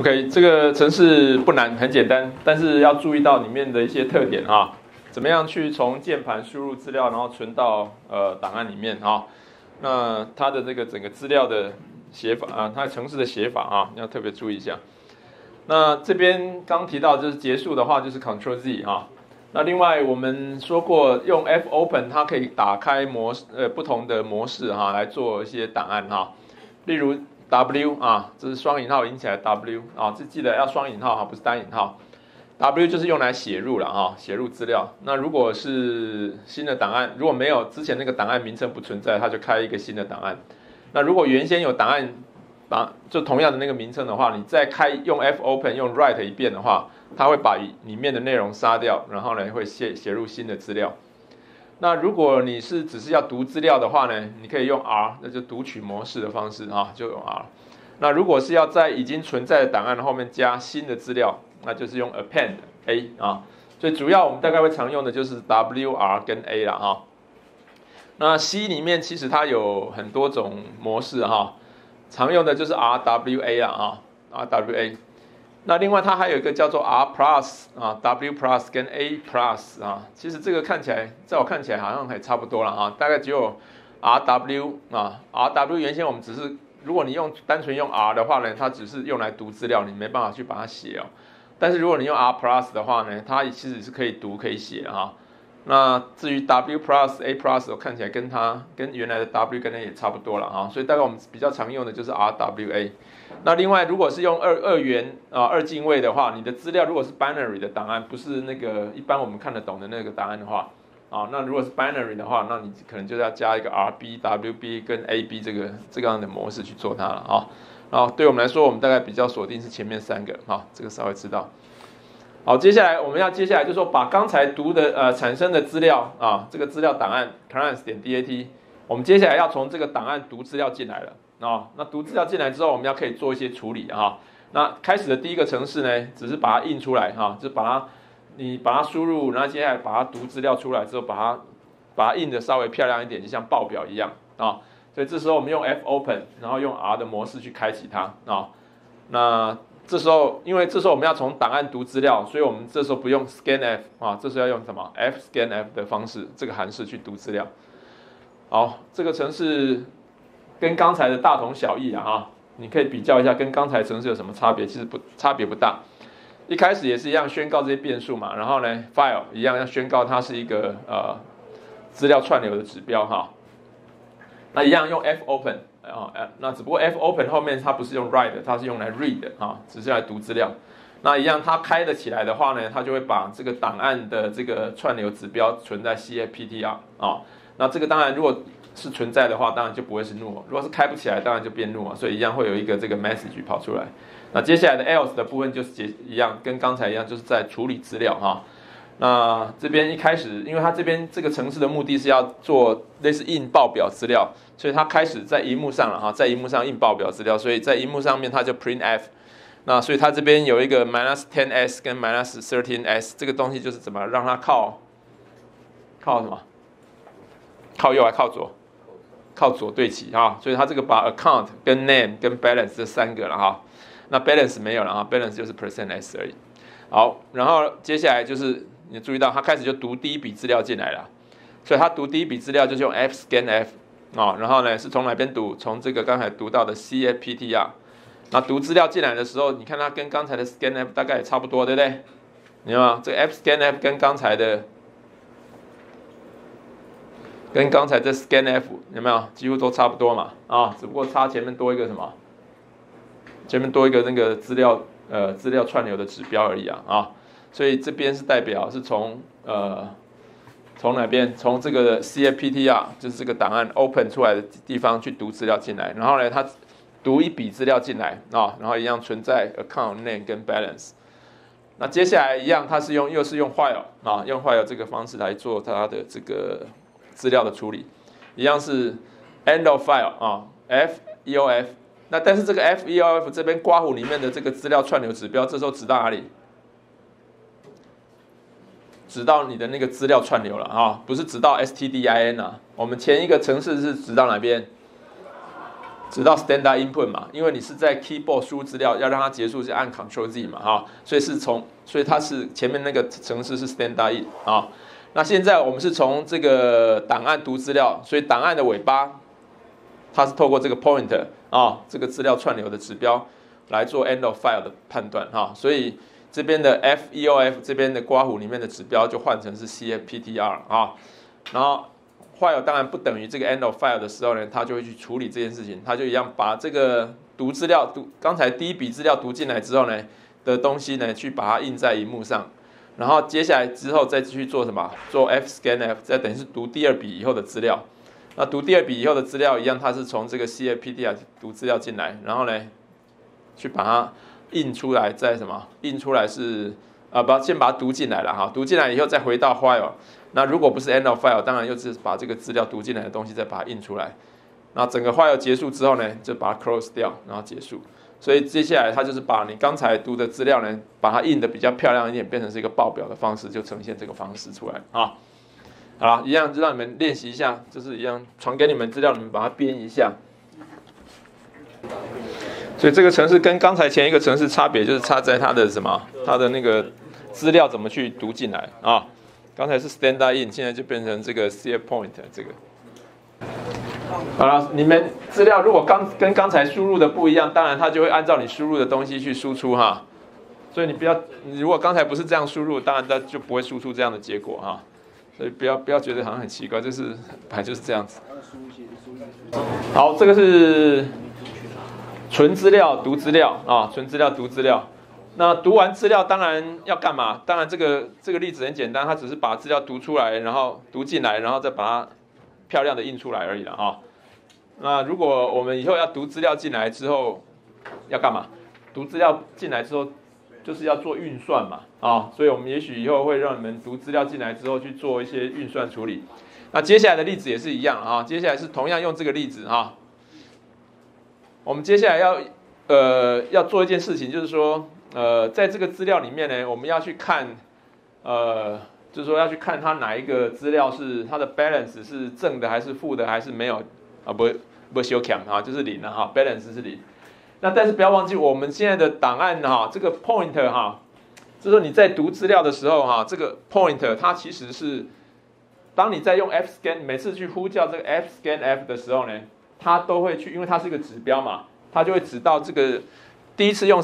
OK， 这个程式不难，很简单，但是要注意到里面的一些特点啊，怎么样去从键盘输入资料，然后存到档案里面啊？那它的这个整个资料的写法啊，它程式的写法啊，要特别注意一下。那这边刚提到就是结束的话就是 Ctrl Z 啊。那另外我们说过用 fopen 它可以打开不同的模式哈，来做一些档案哈，例如 W 啊，这是双引号引起来 W 啊，这记得要双引号哈，不是单引号。W 就是用来写入了啊，写入资料。那如果是新的档案，如果没有之前那个档案名称不存在，它就开一个新的档案。那如果原先有档案就同样的那个名称的话，你再用 fopen 用 write 一遍的话，它会把里面的内容杀掉，然后呢会写入新的资料。那如果你是只是要读资料的话呢，你可以用 R， 那就读取模式的方式啊，就用 R。那如果是要在已经存在的档案后面加新的资料，那就是用 append A 啊。所以主要我们大概会常用的就是 W、R 跟 A 啦哈。那 C 里面其实它有很多种模式哈，常用的就是 RWA 啦啊 ，RWA。那另外它还有一个叫做 R plus 啊 ，W plus 跟 A plus 啊，其实这个看起来，在我看起来好像还差不多了啊，大概只有 RW 啊 ，RW 原先我们只是，如果你单纯用 R 的话呢，它只是用来读资料，你没办法去把它写哦。但是如果你用 R plus 的话呢，它其实是可以读可以写的哈。那至于 W plus、A plus， 我看起来跟原来的 W 跟 A 也差不多了啊，所以大概我们比较常用的就是 RWA。那另外，如果是用二元二进位的话，你的资料如果是 binary 的档案，不是那个一般我们看得懂的那个档案的话，啊，那如果是 binary 的话，那你可能就是要加一个 RB、WB 跟 AB 这个样的模式去做它了啊。然后对我们来说，我们大概比较锁定是前面3个啊，这个稍微知道。好，接下来就是说把刚才读的产生的资料啊，这个资料档案 clients.dat， 我们接下来要从这个档案读资料进来了啊。那读资料进来之后，我们可以做一些处理啊。那开始的第一个程式呢，只是把它印出来哈，就是你把它输入，然后接下来把它读资料出来之后，把它印的稍微漂亮一点，就像报表一样啊。所以这时候我们用 fopen， 然后用 R 的模式去开启它啊。那因为这时候我们要从档案读资料，所以我们这时候不用 scanf 啊，这时候要用什么 fscanf 的方式，这个函数去读资料。好，这个程式跟刚才的大同小异啊哈，你可以比较一下跟刚才程式有什么差别，其实差别不大。一开始也是一样宣告这些变数嘛，然后呢 file 一样要宣告它是一个资料串流的指标哈。那一样用 fopen。那只不过 fopen 后面它不是用 write， 它是用来 read 啊，只是来读资料。那一样它开得起来的话呢，它就会把这个档案的这个串流指标存在 CFPTR 啊。那这个当然如果是存在的话，当然就不会是 null， 如果是开不起来，当然就变 null， 所以一样会有一个这个 message 跑出来。那接下来的 else 的部分就是一样，跟刚才一样，就是在处理资料哈。那这边一开始，因为它这边这个程式的目的是要做类似印报表资料，所以它开始在萤幕上了哈，在萤幕上印报表资料，所以在萤幕上面它就 printf。那所以它这边有一个 -10s 跟 -13s， 这个东西就是怎么让它靠什么？靠右还靠左？靠左对齐哈，所以它这个把 account 跟 name 跟 balance 这3个了哈。那 balance 没有了哈 ，balance 就是 %s 而已。好，然后接下来就是你注意到它开始就读第一笔资料进来了，所以它读第一笔资料就是用 fscanf 啊，然后呢是从哪边读？从这个刚才读到的 CFPTR。那读资料进来的时候，你看它跟刚才的 scanf 大概也差不多，对不对？你看吗？这个 fscanf 跟刚才的scanf 有没有几乎都差不多嘛？啊，只不过差前面多一个什么？前面多一个那个资料串流的指标而已啊，所以这边是代表是从哪边？从这个 CFPTR 就是这个档案 open 出来的地方去读资料进来，然后呢，它读一笔资料进来啊，然后一样存在 account name 跟 balance。那接下来一样，它是又是用 while 啊，用 while 这个方式来做它的这个资料的处理，一样是 end of file 啊 ，feof。那但是这个 feof 这边括弧里面的这个资料串流指标，这时候指到哪里？指到你的那个资料串流了啊，不是指到 stdin 啊。我们前一个程式是指到哪边？ 直到 standard input 嘛，因为你是在 keyboard 输入资料，要让它结束是按 Ctrl Z 嘛，哈，所以它是前面那个程式是 standard in 啊。那现在我们是从这个档案读资料，所以档案的尾巴，它是透过这个 pointer 啊，这个资料串流的指标来做 end of file 的判断哈，所以这边的 FEOF 这边的括弧里面的指标就换成是 CFPTR 啊，然后 while 当然不等于这个 end of file 的时候呢，它就会去处理这件事情，它就一样把这个读资料刚才第一笔资料读进来之后呢的东西呢，去把它印在萤幕上，然后接下来之后再继续做什么？做 fscanf， 再等于是读第二笔以后的资料。那读第二笔以后的资料一样，它是从这个 CFPTR 读资料进来，然后呢，去把它印出来，再什么？印出来是先把它读进来了哈，读进来以后再回到 while。那如果不是 end of file， 当然又是把这个资料读进来的东西再把它印出来。那整个 while 结束之后呢，就把它 close 掉，然后结束。所以接下来它就是把你刚才读的资料呢，把它印的比较漂亮一点，变成是一个报表的方式，就呈现这个方式出来啊。好了，一样就让你们练习一下，就是一样传给你们资料，你们把它编一下。所以这个程式跟刚才前一个程式差别就是差在它的什么？它的那个资料怎么去读进来啊？刚才是 standard in， 现在就变成这个 CF point 这个。好了，你们资料如果跟刚才输入的不一样，当然它就会按照你输入的东西去输出哈。所以你如果刚才不是这样输入，当然它就不会输出这样的结果哈。所以不要觉得好像很奇怪，就是本来就是这样子。好，这个是存资料、读资料啊，存资料、读资料。那读完资料当然要干嘛？当然这个例子很简单，它只是把资料读出来，然后读进来，然后再把它漂亮的印出来而已了啊。那如果我们以后要读资料进来之后，要干嘛？读资料进来之后，就是要做运算嘛啊，所以我们也许以后会让你们读资料进来之后去做一些运算处理。那接下来的例子也是一样啊，接下来是同样用这个例子啊。我们接下来要做一件事情，就是说在这个资料里面呢，我们要去看就是说要去看它哪一个资料是它的 balance 是正的还是负的还是没有啊不修强啊，就是零了哈 ，balance 是零。那但是不要忘记我们现在的档案哈，这个 pointer 哈，就是说你在读资料的时候哈，这个 pointer 它其实是当你在用 fscan 每次去呼叫这个 fscanf 的时候呢，它都会去，因为它是一个指标嘛，它就会指到这个第一次用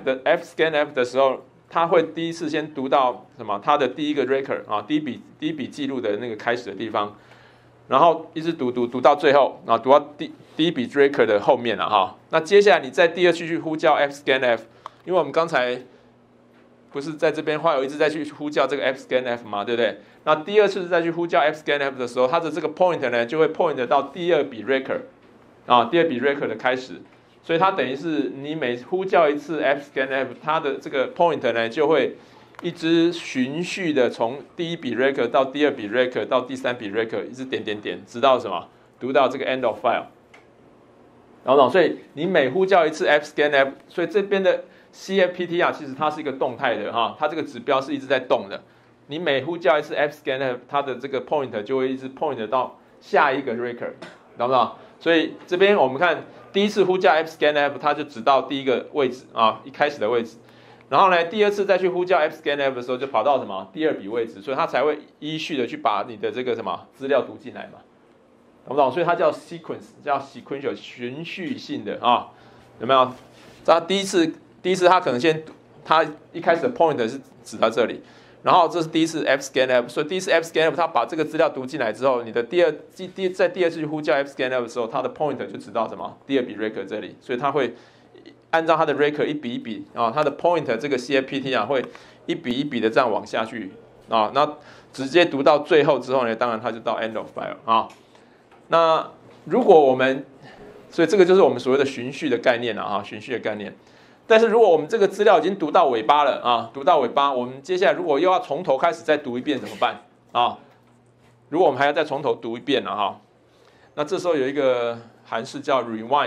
fscanf 的时候，它会第一次先读到什么？它的第一个 record 啊，第一笔记录的那个开始的地方，然后一直读到最后啊，读到第一笔 record 的后面了哈。那接下来你在第二次去呼叫 fscanf， 因为我们刚才不是在这边while一直在去呼叫这个 fscanf 嘛，对不对？那第二次再去呼叫 fscanf 的时候，它的这个 point 呢就会 point 到第二笔 record 啊，第二笔 record 的开始。所以它等于是你每呼叫一次 fscanf， 它的这个 point 呢就会一直循序的从第一笔 record 到第二笔 record 到第三笔 record， 一直点，直到什么？读到这个 end of file。然后，所以你每呼叫一次 fscanf， 所以这边的 CFPTR 其实它是一个动态的哈，它这个指标是一直在动的。你每呼叫一次 fscanf， 它的这个 point 就会一直 point 到下一个 record， 懂不懂？所以这边我们看第一次呼叫 fscanf， 它就指到第一个位置啊，一开始的位置。然后呢，第二次再去呼叫 fscanf 的时候，就跑到什么第二笔位置，所以它才会依序的去把你的这个什么资料读进来嘛，懂不懂？所以它叫 sequential 循序性的啊，有没有？它第一次它可能它一开始的 point 是指到这里。然后这是第一次 fscanf， 所以第一次 fscanf 它把这个资料读进来之后，你的在第二次去呼叫 fscanf 的时候，它的 point 就指到什么第二笔 record 这里，所以它会按照它的 record 一笔一笔啊，它的 point 这个 CFPT 啊会一笔一笔的这样往下去啊，那直接读到最后之后呢，当然它就到 end of file 啊。那如果我们，所以这个就是我们所谓的循序的概念了啊，循序的概念。但是如果我们这个资料已经读到尾巴了啊，读到尾巴，我们接下来如果又要从头开始再读一遍怎么办啊？如果我们还要再从头读一遍了哈，那这时候有一个函数叫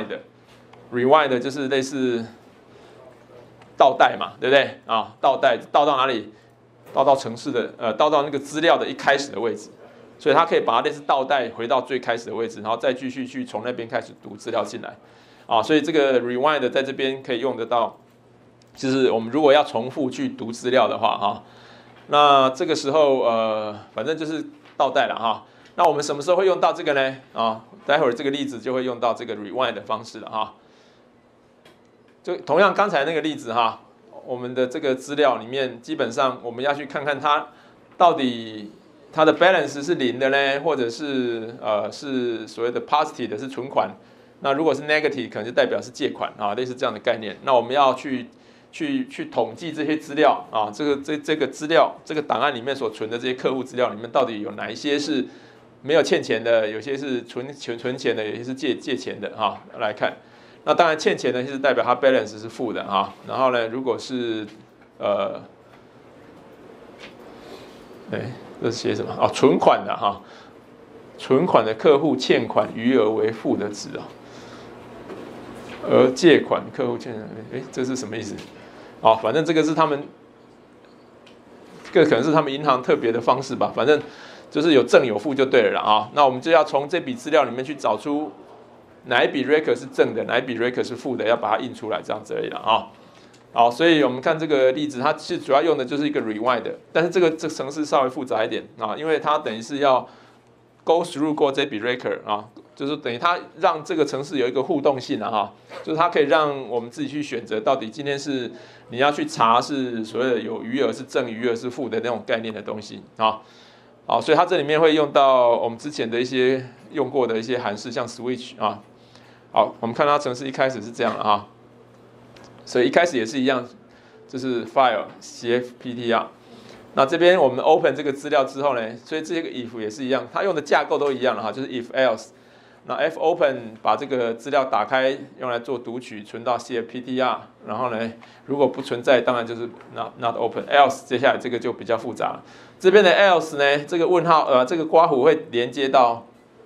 rewind 就是类似倒带嘛，对不对啊？倒到哪里？倒到程式的倒到那个资料的一开始的位置，所以它可以把它类似倒带回到最开始的位置，然后再继续去从那边开始读资料进来。 啊，所以这个 rewind 在这边可以用得到，就是我们如果要重复去读资料的话哈，那这个时候反正就是倒带了哈。那我们什么时候会用到这个呢？啊，待会儿这个例子就会用到这个 rewind 的方式了哈。就同样刚才那个例子哈，我们的这个资料里面，基本上我们要去看看它到底它的 balance 是0的呢，或者是是所谓的 positive 的是存款。那如果是 negative， 可能就代表是借款啊，类似这样的概念。那我们要去统计这些资料啊，这个资料这个档案里面所存的这些客户资料里面，到底有哪一些是没有欠钱的，有些是存钱的，有些是借钱的哈。来看，那当然欠钱的就是代表它 balance 是负的哈。然后呢，如果是这是写什么啊？存款的哈，存款的客户欠款余额为负的值啊。而借款客户欠，这是什么意思？哦，反正这个是他们，这个可能是他们银行特别的方式吧。反正就是有正有负就对了啦啊。那我们就要从这笔资料里面去找出哪一笔 record 是正的，哪一笔 record 是负的，要把它印出来，这样子而已啦啊。好，所以我们看这个例子，它是主要用的就是一个 rewind 的，但是这个程式稍微复杂一点啊，因为它等于是要 go through 过这笔 record 啊。就是等于它让这个程式有一个互动性啊，哈，就是它可以让我们自己去选择到底今天是你要去查是所谓的有余额是正余额是负的那种概念的东西啊，好，所以它这里面会用到我们之前的一些用过的一些函式，像 switch 啊，好，我们看它程式一开始是这样的啊，所以一开始也是一样，就是 file cfptr。那这边我们 open 这个资料之后呢，所以这个 if 也是一样，它用的架构都一样了哈，就是 if else。那 fopen 把这个资料打开，用来做读取，存到 cfptr， 然后呢，如果不存在，当然就是 not open。else 接下来这个就比较复杂了。这边的 else 呢，这个问号这个括弧会连接到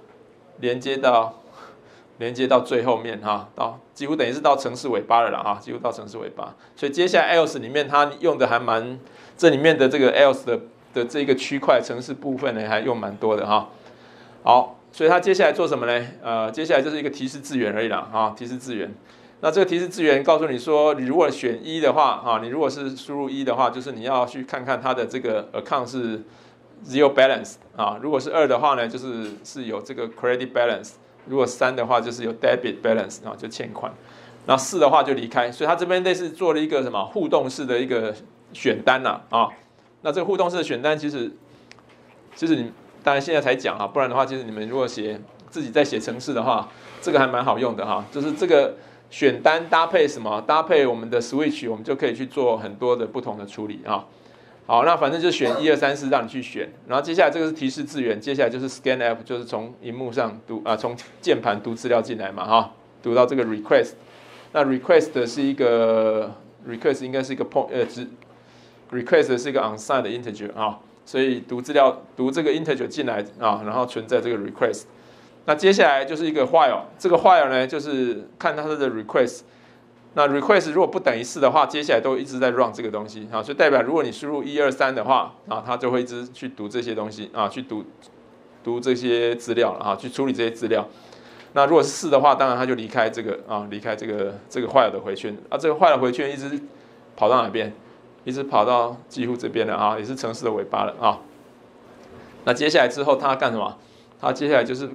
最后面哈，到几乎等于是到程式尾巴了啦哈，几乎到程式尾巴。所以接下来 else 里面它用的还蛮，这里面的这个 else 的这个区块程式部分呢，还用蛮多的哈。好。所以它接下来做什么呢？接下来就是一个提示字元而已啦，啊，提示字元。那这个提示字元告诉你说，你如果选1的话，啊，你如果是输入1的话，就是你要去看看它的这个 account 是 zero balance 啊。如果是2的话呢，是有这个 credit balance。如果3的话，就是有 debit balance 啊，就欠款。那4的话就离开。所以它这边类似做了一个什么互动式的一个选单呐，啊。那这个互动式的选单其实你。当然现在才讲啊，不然的话，其实你们如果自己在写程式的话，这个还蛮好用的哈。就是这个选单搭配什么？搭配我们的 switch， 我们就可以去做很多的不同的处理啊。好，那反正就选1、2、3、4让你去选。然后接下来这个是提示字元，接下来就是 scanf， 就是从荧幕上从键盘读资料进来嘛哈，读到这个 request。那 request 是一个 request 应该是一个request 是一个 unsigned 的 integer 啊。所以读资料读这个 integer 进来啊，然后存在这个 request。那接下来就是一个 while， 这个 while 呢就是看它的 request。那 request 如果不等于4的话，接下来都一直在 run 这个东西啊，所以代表如果你输入1、2、3的话啊，它就会一直去读这些东西啊，去读这些资料了啊，去处理这些资料。那如果是4的话，当然它就离开这个 while 的回圈啊，这个 while 回圈一直跑到哪边？一直跑到几乎这边了啊，也是程式的尾巴了啊。那接下来之后，它干什么？它接下来就是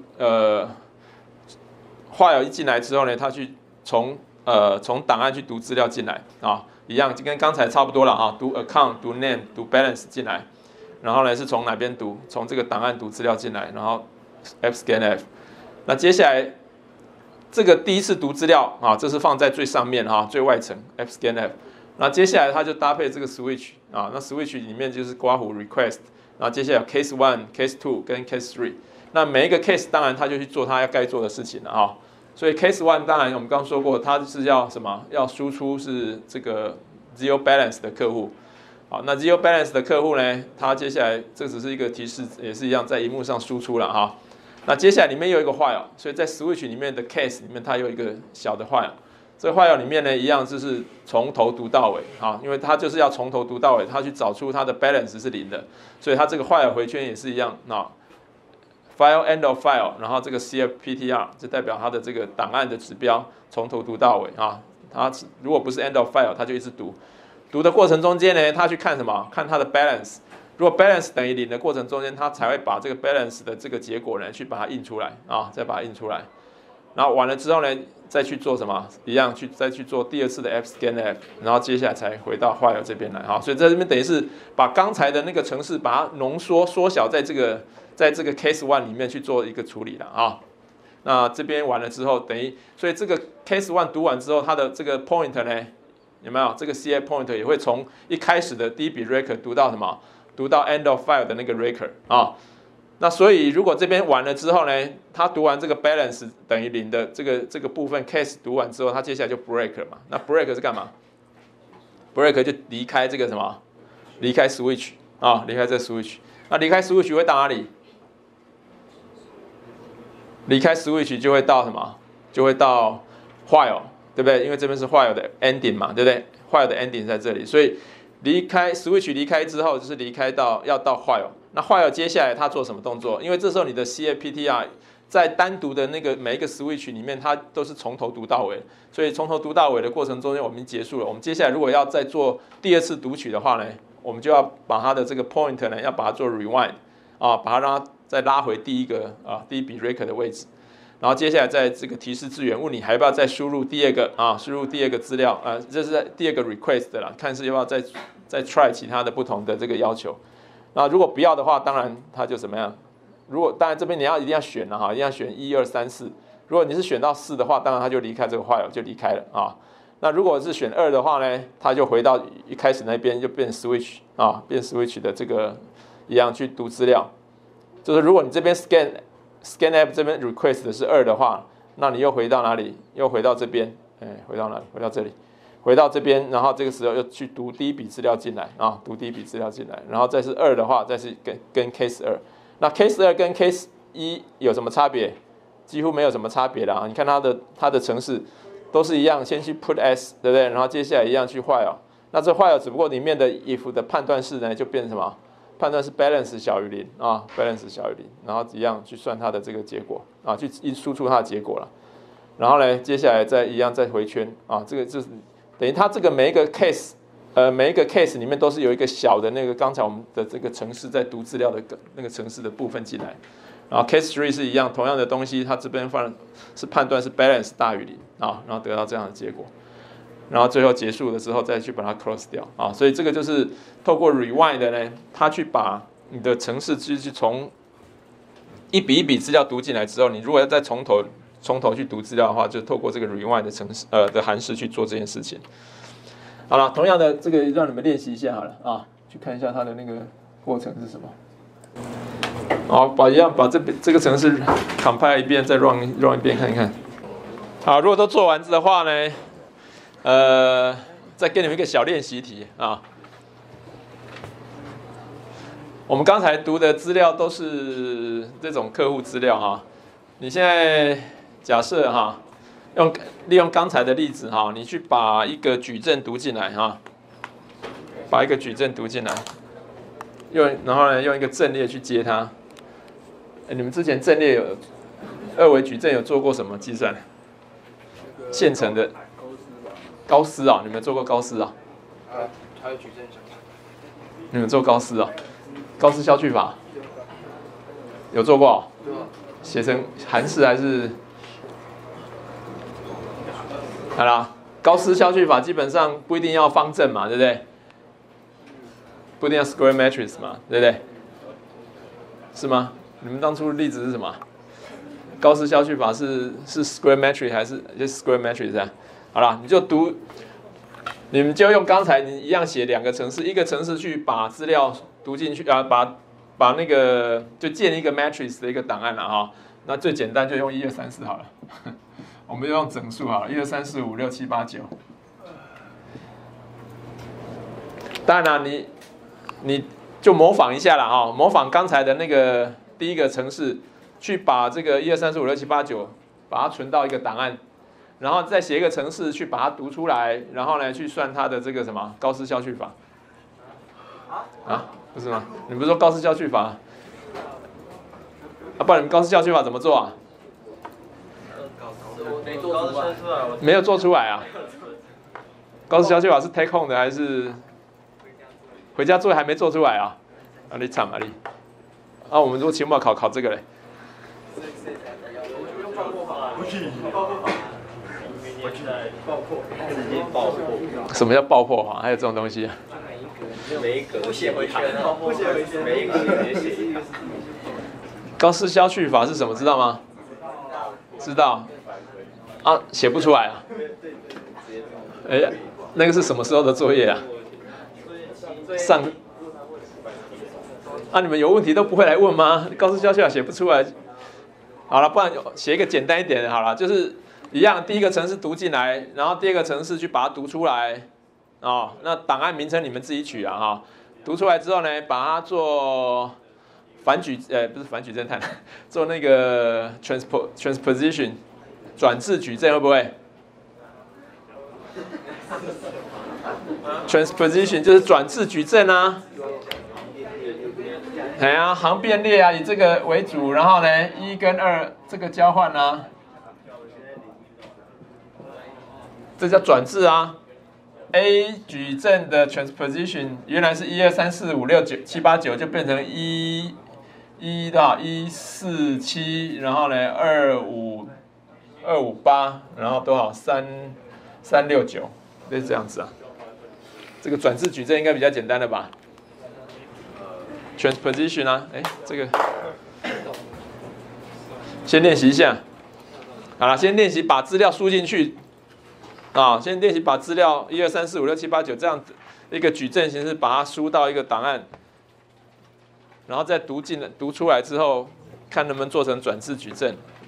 while一进来之后呢，它去从档案去读资料进来啊，一样就跟刚才差不多了啊，读 account、读 name、读 balance 进来，然后呢是从哪边读？从这个档案读资料进来，然后 fscanf。那接下来这个第一次读资料啊，这是放在最上面啊，最外层 fscanf。那接下来它就搭配这个 switch 啊，那 switch 里面就是括弧 request， 然后接下来 case 1、case 2跟 case 3， 那每一个 case 当然它就去做它该做的事情了啊。所以 case 1当然我们刚刚说过，它是要什么？要输出是这个 zero balance 的客户。好，那 zero balance 的客户呢，它接下来这只是一个提示，也是一样在萤幕上输出了哈。那接下来里面有一个 while， 所以在 switch 里面的 case 里面它有一个小的 while。这个 while 里面呢，一样就是从头读到尾啊，因为它就是要从头读到尾，它去找出它的 balance 是0的，所以它这个 while 回圈也是一样啊。 file end of file， 然后这个 CFPTR 就代表它的这个档案的指标从头读到尾啊。它如果不是 end of file， 它就一直读。读的过程中间呢，它去看什么？看它的 balance。如果 balance 等于0的过程中间，它才会把这个 balance 的这个结果呢，去把它印出来啊，再把它印出来。然后完了之后呢，再去做什么？一样再去做第二次的 fscanf， 然后接下来才回到 while 这边来啊。所以在这边等于是把刚才的那个程式把它浓缩缩小在这个 case 1里面去做一个处理了啊。那这边完了之后，等于所以这个 case 1读完之后，它的这个 point 呢，有没有？这个 CF point 也会从一开始的第一笔 record 读到什么？读到 end of file 的那个 record 啊。那所以如果这边完了之后呢，它读完这个 balance 等于0的这个部分 case 读完之后，它接下来就 break 了嘛。那 break 是干嘛 ？break 就离开这个什么？离开 switch 啊，离开这个 switch。那离开 switch 会到哪里？离开 switch 就会到什么？就会到 while， 对不对？因为这边是 while 的 ending 嘛，对不对 ？while 的 ending 在这里，所以离开 switch 离开之后，就是离开要到 while。那 while 接下来它做什么动作？因为这时候你的 CFPTR 在单独的那个每一个 switch 里面，它都是从头读到尾，所以从头读到尾的过程中间，我们已经结束了。我们接下来如果要再做第二次读取的话呢，我们就要把它的这个 point 呢，要把它做 rewind 啊，把它让它再拉回第一笔 record 的位置。然后接下来在这个提示字元问你还要不要再输入第二个资料这是第二个 request 的啦，看是要不要再 try 其他的不同的这个要求。那如果不要的话，当然它就怎么样？当然这边你一定要选了哈，一定要选1、2、3、4。如果你是选到4的话，当然它就离开这个 while 就离开了啊。那如果是选2的话呢，它就回到一开始那边就变 switch 啊，变 switch 的这个一样去读资料。就是如果你这边 scanf 这边 request 的是2的话，那你又回到哪里？又回到这边，回到哪里？回到这里。回到这边，然后这个时候又去读第一笔资料进来啊，读第一笔资料进来，然后再是2的话，再是跟 case 2。那 case 2跟 case 1有什么差别？几乎没有什么差别啦。你看它的程式都是一样，先去 put s， 对不对？然后接下来一样去 while。那这 while 只不过里面的 if 的判断式呢，就变成什么？判断是 balance 小于0啊 ，balance 小于0，然后一样去算它的这个结果啊，去输出它的结果了。然后呢，接下来再一样再回圈啊，这个就是。等于它这个每一个 case 里面都是有一个小的那个刚才我们的这个程式在读资料的那个程式的部分进来，然后 case 3是一样同样的东西，它这边是判断是 balance 大于0啊，然后得到这样的结果，然后最后结束的时候再去把它 close 掉啊，所以这个就是透过 rewind 的呢，它去把你的程式就是从一笔一笔资料读进来之后，你如果要再从头去读资料的话，就透过这个 rewind 的函数去做这件事情。好了，同样的这个让你们练习一下好了啊，去看一下它的那个过程是什么。好，把这个程式 compile 一遍，再 run 一遍看一看。好，如果都做完的话呢，再给你们一个小练习题啊。我们刚才读的资料都是这种客户资料哈，你现在。假设哈，利用刚才的例子哈，你去把一个矩阵读进来哈，把一个矩阵读进来，然后呢用一个阵列去接它。你们之前阵列有2维矩阵有做过什么计算？现成的高斯啊，你们做过高斯啊？还有矩阵小法。你们做高斯啊？高斯消去法有做过？写成函式还是？好啦，高斯消去法基本上不一定要方正嘛，对不对？不一定要 square matrix 嘛，对不对？是吗？你们当初的例子是什么？高斯消去法是 square matrix 还是 square matrix 啊？好啦，你们就用刚才你一样写2个程式，一个程式去把资料读进去啊，把那个就建一个 matrix 的一个档案了哈。那最简单就用1、2、3、4好了。我们就用整数好了，1、2、3、4、5、6、7、8、9。当然啦，你就模仿一下啦哈，模仿刚才的那个第一个程式，去把这个1、2、3、4、5、6、7、8、9，把它存到一个档案，然后再写一个程式去把它读出来，然后呢去算它的这个什么高斯消去法。啊，不是吗？你不是说高斯消去法？ 啊，不然你们高斯消去法怎么做啊？没有做出来啊。高斯消去法是 take home 的还是回家作业还没做出来啊？啊，你惨啊你！啊，我们如果期末考这个嘞。什么叫爆破法？还有这种东西啊？ 每一格写回圈，每一格也写一行。 高斯消去法是什么？知道吗？知道。啊，写不出来啊。哎，那个是什么时候的作业啊？上。啊，你们有问题都不会来问吗？高斯消去法写不出来。好了，不然写一个简单一点的好了，就是一样，第一个程式读进来，然后第二个程式去把它读出来。哦，那档案名称你们自己取啊哈。读出来之后呢，把它做不是反矩阵探，做那个 transposition 转置矩阵会不会 ？transposition 就是转置矩阵啊。哎呀，行变列啊，以这个为主，然后呢，1跟2这个交换啊，这叫转置啊。A 矩阵的 transposition 原来是1、2、3、4、5、6、9、7、8、9，就变成1到1、4、7，然后呢2、5、8，然后多少3、6、9，就是这样子啊。这个转置矩阵应该比较简单的吧 ？transposition 啊，哎，这个先练习一下。好了，先练习把资料输进去。啊，先练习把资料1、2、3、4、5、6、7、8、9这样一个矩阵形式把它输到一个档案，然后再读出来之后，看能不能做成转置矩阵。